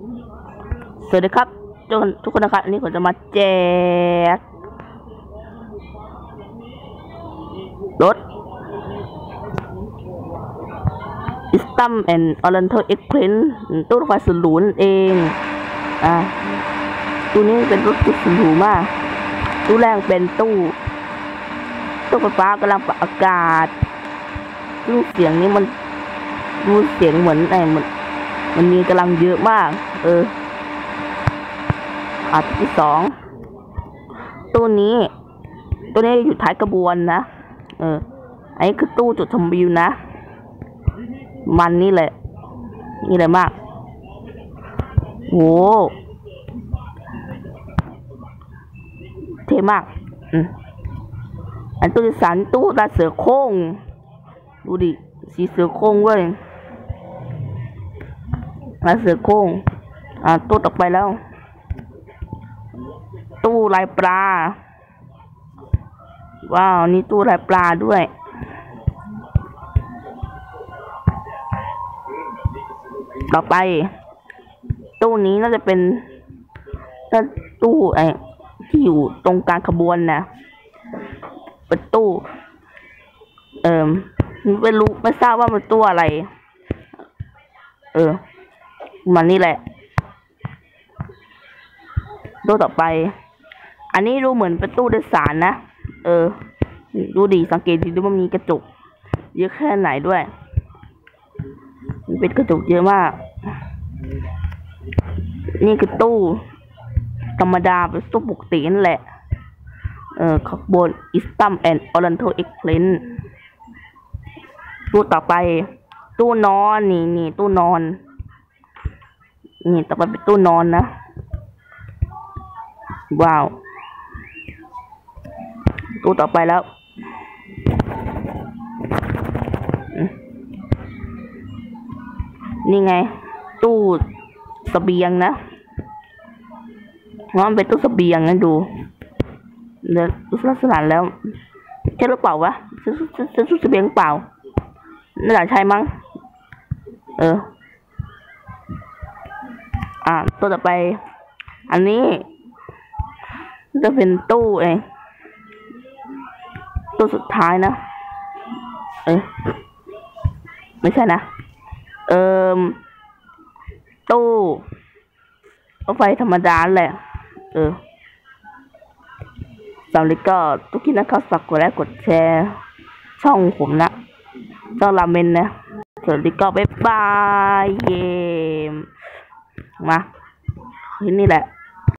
สวัสดีครับทุกคนนะครับอันนี้ผมจะมาแจกรถ Eastham and Oriental Express ตู้รถไฟสุดหรูนั่นเองตู้นี้เป็นรถสุดหรูมากตู้แรกเป็นตู้ไฟฟ้ากำลังปรับอากาศตู้เสียงนี้มันดูเสียงเหมือนมันมีกำลังเยอะมากที่สองตู้นี้อยู่ท้ายกระบวนนะอันนี้คือตู้จุดชมวิวนะมันนี่แหละมากโหเท่มากอันตู้ที่สามตู้ตาเสือโคร่งดูดิสีเสือโคร่งเว้ยตาเสือโคร่งตู้ต่อไปแล้วตู้ลายปลาว้าวนี่ตู้ลายปลาด้วยต่อไปตู้นี้น่าจะเป็นตู้ที่อยู่ตรงกลางขบวนนะเป็นตู้ไม่ทราบว่ามันตู้อะไรมันนี่แหละตู้ต่อไปอันนี้ดูเหมือนเป็นตู้โดยสารนะดูดีสังเกตดูว่ามีกระจกเยอะแค่ไหนด้วยมันเป็นกระจกเยอะมากนี่คือตู้ธรรมดาเป็นตู้ปกตินั่นแหละขบวน Eastham and Oriental Express ตู้ต่อไปตู้นอนนี่ตู้นอนนี่ต่อไปเป็นตู้นอนนะว้าวตู้ต่อไปแล้วนี่ไงตู้เสบียงนะมันเป็นตู้เสบียงนะดูลักษณะแล้วใช่หรือเปล่าวะตู้เสบียงเปล่าน่าจะใช่มั้งตู้ต่อไปอันนี้จะเป็นตู้ตู้สุดท้ายนะไม่ใช่นะตู้รถไฟธรรมดาแหละสำหรับก็ทุกที่นะครับฝากกดไลค์กดแชร์ช่องผมนะช่องราเมนนะสวัสดีก็บ๊ายบายเยมมาที่นี่แหละ